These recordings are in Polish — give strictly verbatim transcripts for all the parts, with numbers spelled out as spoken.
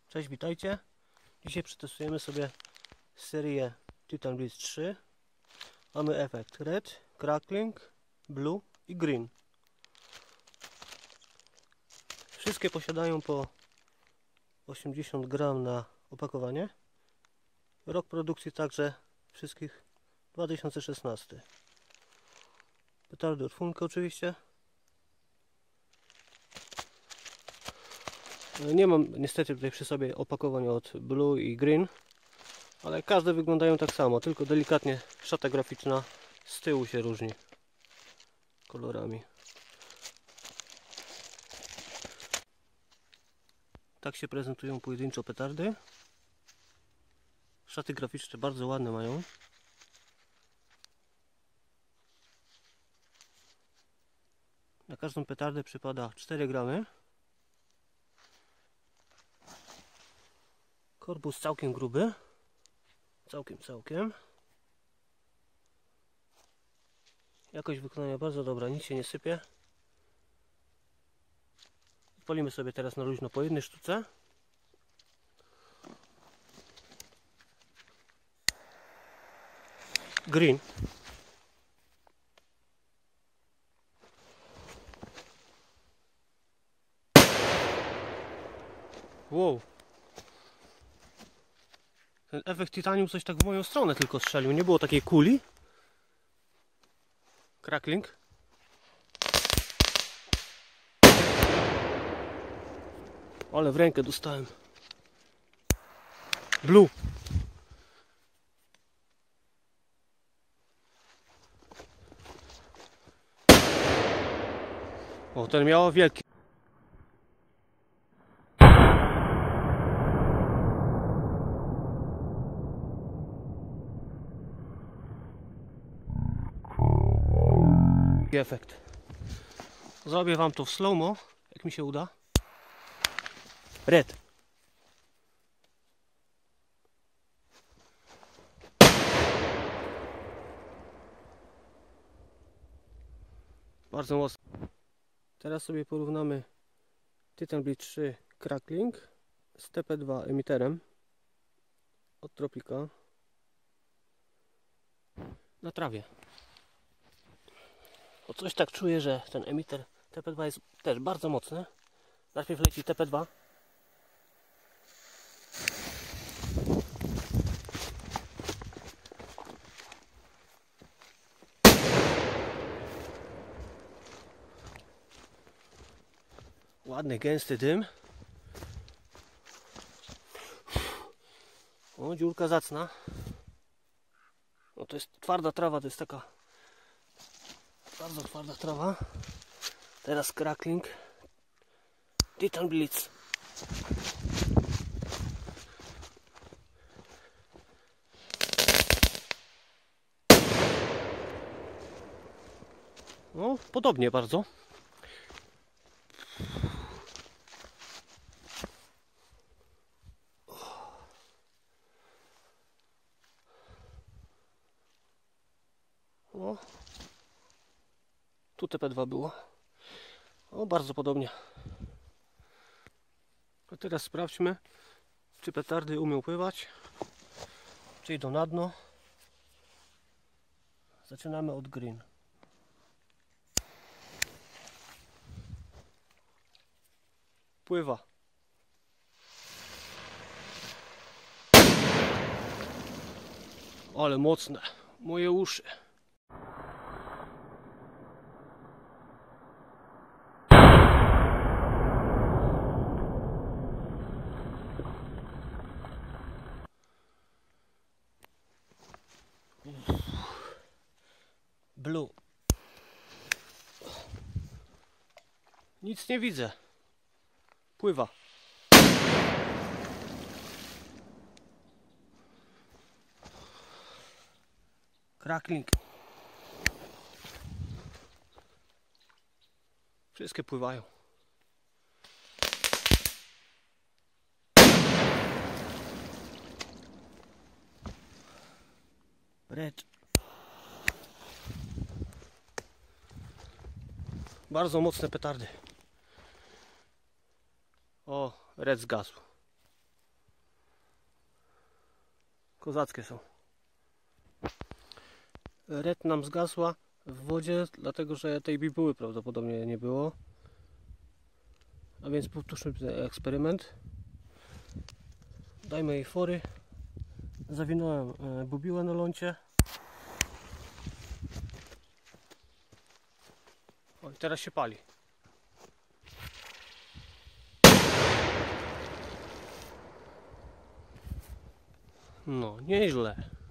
Cześć, witajcie. Dzisiaj przetestujemy sobie serię Titan Blitz trzy. Mamy efekt Red, Crackling, Blue i Green. Wszystkie posiadają po osiemdziesiąt gramów na opakowanie. Rok produkcji także wszystkich dwa tysiące szesnasty. Petardy od Funko oczywiście. Nie mam niestety tutaj przy sobie opakowań od Blue i Green, ale każde wyglądają tak samo, tylko delikatnie szata graficzna z tyłu się różni kolorami. Tak się prezentują pojedynczo petardy. Szaty graficzne bardzo ładne mają. Na każdą petardę przypada cztery gramy. Korpus całkiem gruby. Całkiem, całkiem. Jakość wykonania bardzo dobra, nic się nie sypie. Odpalimy sobie teraz na luźno po jednej sztuce. Green. Wow. Ten efekt titanium coś tak w moją stronę tylko strzelił. Nie było takiej kuli. Crackling. Ale w rękę dostałem. Blue. O, ten miał wielki. Efekt. Zrobię wam to w slow-mo, jak mi się uda. Red. Bardzo mocno. Teraz sobie porównamy Titan Blitz trzy Crackling z T P dwa emiterem od Tropika na trawie. Bo coś tak czuję, że ten emiter T P dwa jest też bardzo mocny. Najpierw leci T P dwa. Ładny, gęsty dym. O, dziurka zacna. No to jest twarda trawa, to jest taka bardzo twarda trawa. Teraz Crackling. Titan Blitz. No, podobnie bardzo. O, tu T P dwa było. O, bardzo podobnie. A teraz sprawdźmy, czy petardy umią pływać, czy idą na dno. Zaczynamy od Green. Pływa. Ale mocne. Moje uszy. Blue. Nic nie widzę. Pływa. Crackling. Wszystkie pływają. Red. Bardzo mocne petardy. O, Red zgasł. Kozackie są. Red nam zgasła w wodzie, dlatego że tej bibuły prawdopodobnie nie było. A więc powtórzmy ten eksperyment. Dajmy jej fory. Zawinąłem bubiłę na lącie. O, i teraz się pali. No, nieźle.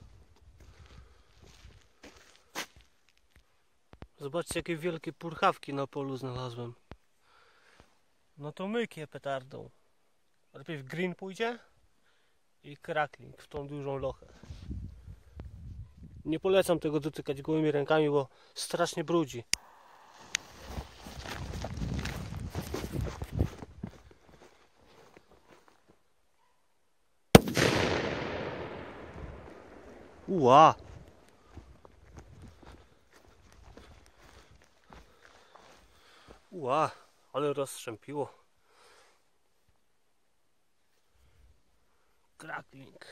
Zobaczcie, jakie wielkie purchawki na polu znalazłem. No to myk petardą. Najpierw green pójdzie i crackling w tą dużą lochę. Nie polecam tego dotykać gołymi rękami, bo strasznie brudzi. Ua! Ua, ale rozstrzępiło. Crackling.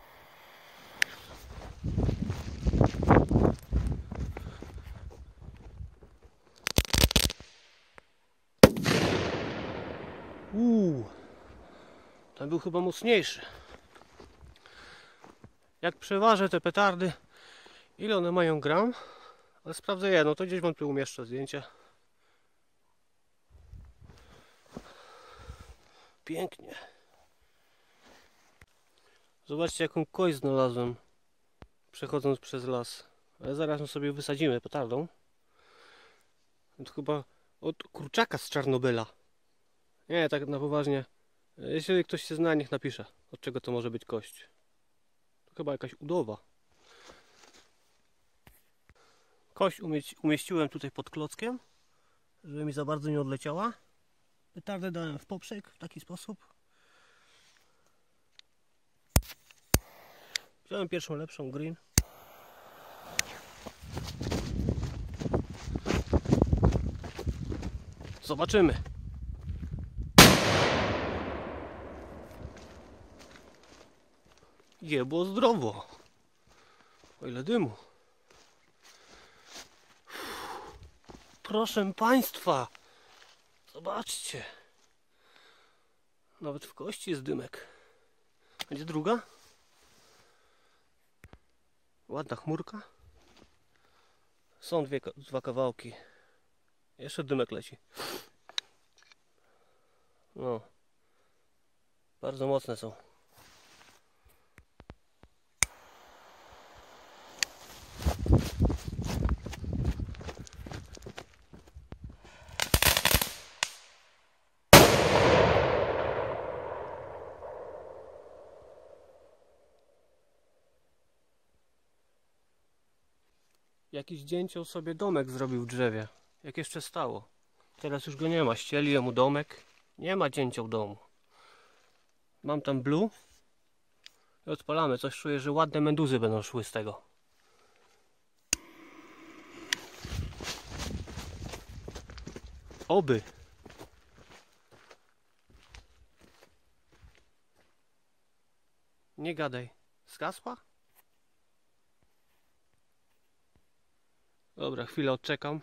Uuu, ten był chyba mocniejszy. Jak przeważę te petardy, ile one mają gram? Ale sprawdzę jedno, to gdzieś wam tu umieszczę zdjęcie. Pięknie. Zobaczcie, jaką kość znalazłem, przechodząc przez las. Ale zaraz ją sobie wysadzimy petardą. To chyba od kurczaka z Czarnobyla. Nie, tak na poważnie. Jeśli ktoś się zna, niech napisze, od czego to może być kość. To chyba jakaś udowa. Kość umieściłem tutaj pod klockiem, żeby mi za bardzo nie odleciała. Petardę dałem w poprzek w taki sposób. Wziąłem pierwszą lepszą green. Zobaczymy. Jebło zdrowo. O ile dymu. Proszę Państwa. Zobaczcie. Nawet w kości jest dymek. Będzie druga? Ładna chmurka. Są dwie, dwa kawałki. Jeszcze dymek leci. No. Bardzo mocne są. Jakiś dzięcioł sobie domek zrobił w drzewie. Jak jeszcze stało. Teraz już go nie ma. Ścieliłem mu domek. Nie ma dzięcioł domu. Mam tam blue. I odpalamy. Coś czuję, że ładne meduzy będą szły z tego. Oby. Nie gadaj. Zgasła? Dobra, chwilę odczekam.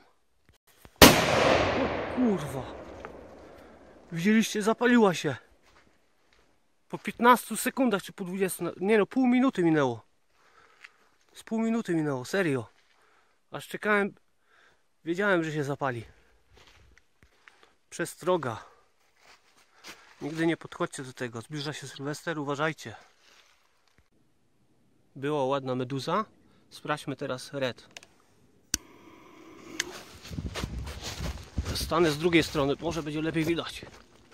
O kurwa. Widzieliście? Zapaliła się. Po piętnastu sekundach czy po dwudziestu. Nie no, pół minuty minęło. Z pół minuty minęło, serio. Aż czekałem. Wiedziałem, że się zapali. Przestroga. Nigdy nie podchodźcie do tego. Zbliża się Sylwester, uważajcie. Była ładna meduza. Sprawdźmy teraz red. Stanę z drugiej strony, może będzie lepiej widać.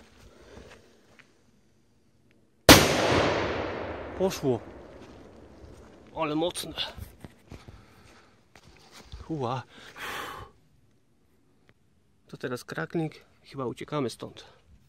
Poszło. Ale mocne. Ua. To teraz crackling. Chyba uciekamy stąd.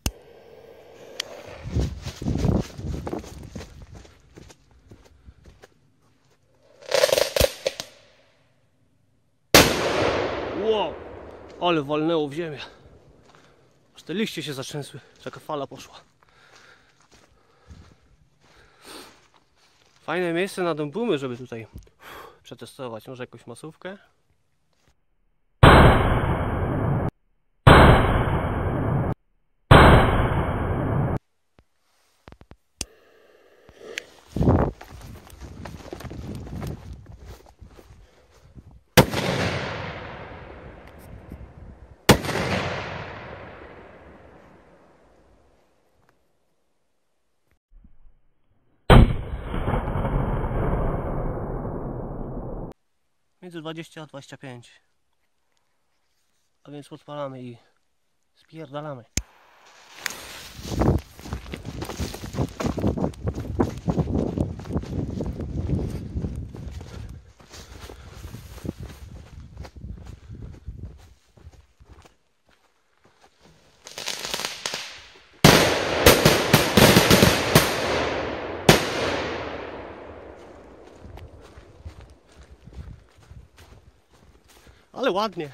Wow. Ale walnęło w ziemię. Aż te liście się zatrzęsły. Taka fala poszła. Fajne miejsce na dąbumy, żeby tutaj przetestować. Może jakąś masówkę. Między dwadzieścia a dwadzieścia pięć. A więc podpalamy i spierdalamy. Ale ładnie.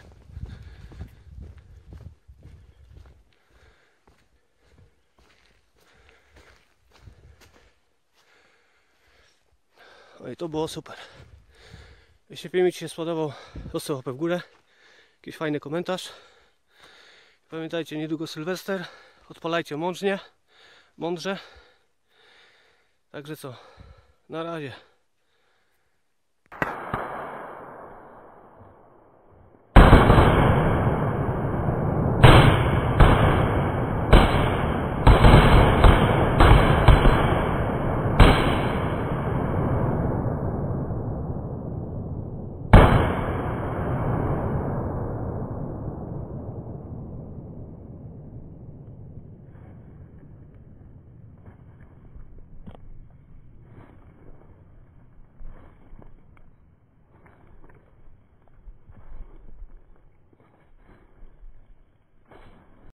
Oj, to było super. Jeśli film Ci się spodobał, zostaw łapę w górę. Jakiś fajny komentarz. Pamiętajcie, niedługo Sylwester. Odpalajcie mądrze. Mądrze. Także co? Na razie.